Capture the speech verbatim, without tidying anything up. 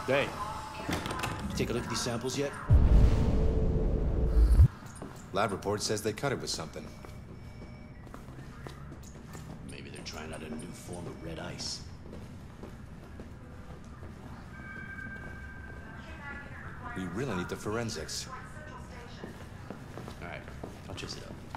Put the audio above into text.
Hey, you take a look at these samples yet? Lab report says they cut it with something. Maybe they're trying out a new form of red ice. We really need the forensics. All right, I'll chase it up.